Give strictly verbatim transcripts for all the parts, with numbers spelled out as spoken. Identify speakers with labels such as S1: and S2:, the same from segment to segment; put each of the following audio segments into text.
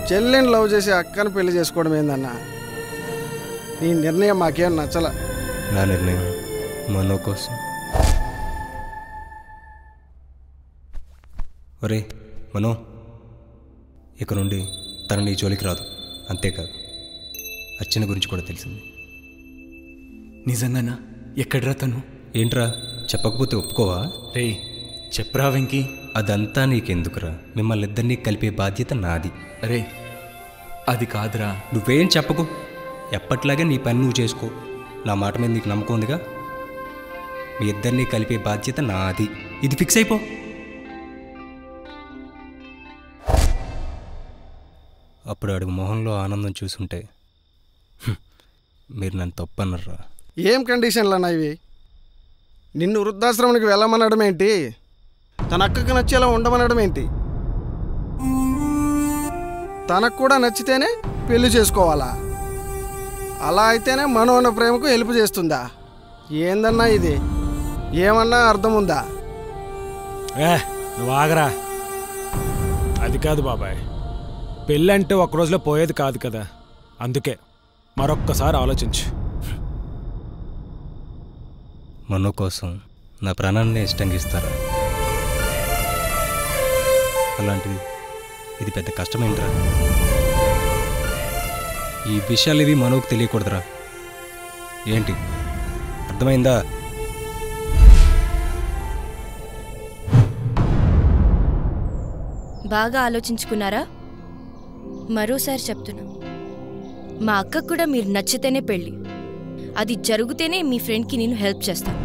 S1: చెల్లిని లవ్ చేసి అక్కను పెళ్లి చేసుకోవడం ఏందన్నా? నీ నిర్ణయం మాకేం నచ్చల.
S2: నా నిర్ణయం మనో కోసం. ఒరే మనో, ఇక నుండి తన నీ జోలికి రాదు. అంతేకాదు అర్చన గురించి కూడా తెలిసింది.
S3: నిజంగానా? ఎక్కడ్రా తను?
S2: ఏంట్రా చెప్పకపోతే ఒప్పుకోవా?
S3: రే చెప్పరా వెంకీ.
S2: అదంతా నీకెందుకురా, మిమ్మల్ని ఇద్దరినీ కలిపే బాధ్యత నాది.
S3: రే అది కాదురా.
S2: నువ్వేం చెప్పకు, ఎప్పట్లాగే నీ పని నువ్వు చేసుకో. నా మాట మీద నీకు నమ్మకం ఉందిగా. మీ ఇద్దరినీ కలిపే బాధ్యత నాది. ఇది ఫిక్స్ అయిపో. అప్పుడు అడుగు మొహంలో ఆనందం చూసుంటే మీరు నన్ను తప్పన్నర్రా.
S1: ఏం కండిషన్లు అన్నా ఇవి? నిన్ను వృద్ధాశ్రమానికి వెళ్ళమనడం ఏంటి? తన అక్కకి నచ్చేలా ఉండమనడం ఏంటి? తనకు కూడా నచ్చితేనే పెళ్లి చేసుకోవాలా? అలా అయితేనే మనోన్న ప్రేమకు హెల్ప్ చేస్తుందా? ఏందన్నా ఇది? ఏమన్నా అర్థం ఉందా?
S4: ఏ నువ్వు ఆగరా. అది కాదు బాబాయ్, పెళ్ళంటే ఒక రోజులో పోయేది కాదు కదా. అందుకే మరొక్కసారి ఆలోచించు.
S2: మనో కోసం నా ప్రాణాన్ని ఇష్టంగా ఇస్తారా? అలాంటిది ఇది పెద్ద కష్టమేంట్రా? ఈ విషయాలు ఇవి మనోకు తెలియకూడదురా. ఏంటి అర్థమైందా?
S5: బాగా ఆలోచించుకున్నారా? మరోసారి చెప్తున్నా, మా అక్కకు కూడా మీరు నచ్చితేనే పెళ్ళి. అది జరిగితేనే మీ ఫ్రెండ్కి నేను హెల్ప్ చేస్తాను.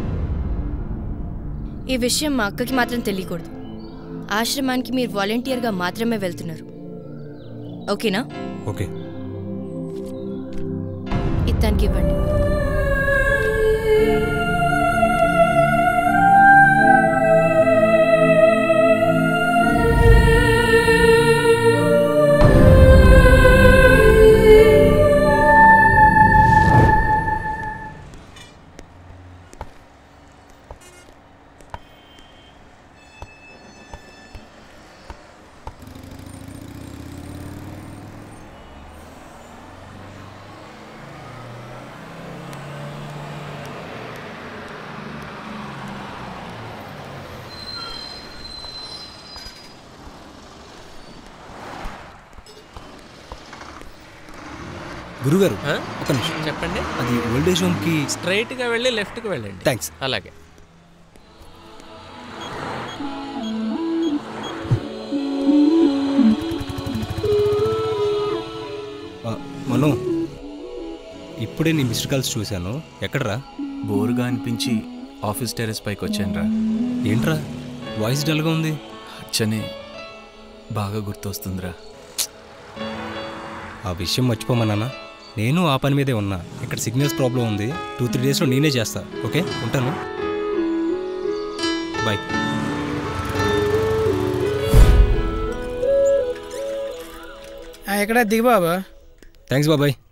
S5: ఈ విషయం మా అక్కకి మాత్రం తెలియకూడదు. ఆశ్రమానికి మీరు వాలంటీర్గా మాత్రమే వెళ్తున్నారు. ఓకేనా?
S2: ఓకే.
S5: ఇతనికి ఇవ్వండి.
S2: గురుగారు ఒక నిమిషం
S6: చెప్పండి.
S2: అది ఓల్డ్ ఏజ్ హోమ్కి
S6: స్ట్రైట్గా వెళ్ళి లెఫ్ట్కి వెళ్ళండి.
S2: థ్యాంక్స్.
S6: అలాగే.
S2: మను, ఇప్పుడే నీ మిస్డ్ కాల్స్ చూశాను. ఎక్కడరా?
S3: బోరుగా అనిపించి ఆఫీస్ టెరెస్ పైకి వచ్చాను రా.
S2: ఏంట్రా వాయిస్ డల్గా ఉంది?
S3: అచ్చనే బాగా గుర్తొస్తుందిరా.
S2: ఆ విషయం మర్చిపోమన్నానా? నేను ఆ పని మీదే ఉన్నా. ఇక్కడ సిగ్నల్స్ ప్రాబ్లం ఉంది. టూ త్రీ డేస్లో నేనే చేస్తా. ఓకే, ఉంటాను. బాయ్.
S7: ఎక్కడ దిగు బాబా.
S2: థ్యాంక్స్ బాబాయ్.